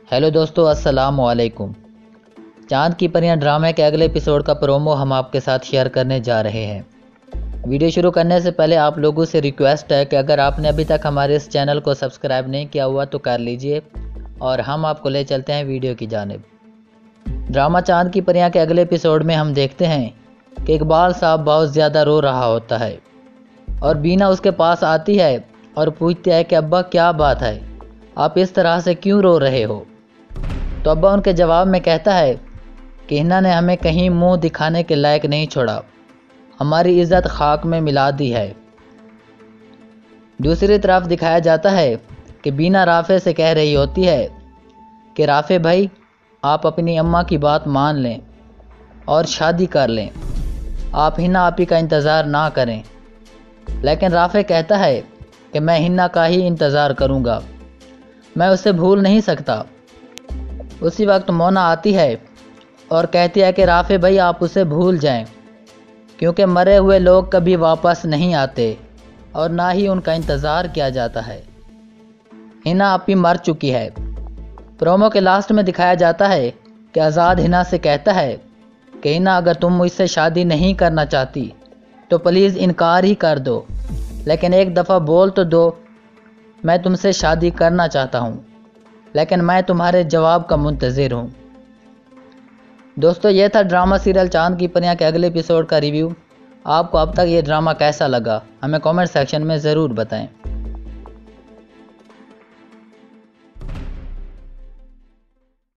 Hello दोस्तों, अस्सलाम वालेकुम। चांद की परियां ड्रामे के अगले एपिसोड का प्रोमो हम आपके साथ शेयर करने जा रहे हैं। वीडियो शुरू करने से पहले आप लोगों से रिक्वेस्ट है कि अगर आपने अभी तक हमारे इस चैनल को सब्सक्राइब नहीं किया हुआ तो कर लीजिए और हम आपको ले चलते हैं वीडियो की जानिब। ड्रामा चांद की परियां के अगले एपिसोड में हम देखते हैं कि इकबाल साहब बहुत ज़्यादा रो रहा होता है और बीना उसके पास आती है और पूछती है कि अब्बा क्या बात है, आप इस तरह से क्यों रो रहे हो। तो अब्बा उनके जवाब में कहता है कि हिन्ना ने हमें कहीं मुंह दिखाने के लायक नहीं छोड़ा, हमारी इज्जत खाक में मिला दी है। दूसरी तरफ दिखाया जाता है कि बीना राफे से कह रही होती है कि राफे भाई, आप अपनी अम्मा की बात मान लें और शादी कर लें, आप हिन्ना आपी का इंतज़ार ना करें। लेकिन राफे कहता है कि मैं हिन्ना का ही इंतज़ार करूँगा, मैं उसे भूल नहीं सकता। उसी वक्त मोना आती है और कहती है कि राफे भाई आप उसे भूल जाएं, क्योंकि मरे हुए लोग कभी वापस नहीं आते और ना ही उनका इंतज़ार किया जाता है। हिना आपी मर चुकी है। प्रोमो के लास्ट में दिखाया जाता है कि आज़ाद हिना से कहता है कि हिना अगर तुम मुझसे शादी नहीं करना चाहती तो प्लीज़ इनकार ही कर दो, लेकिन एक दफ़ा बोल तो दो मैं तुमसे शादी करना चाहता हूँ, लेकिन मैं तुम्हारे जवाब का मुंतज़िर हूँ। दोस्तों, ये था ड्रामा सीरियल चांद की परियां के अगले एपिसोड का रिव्यू। आपको अब तक ये ड्रामा कैसा लगा हमें कमेंट सेक्शन में ज़रूर बताएं।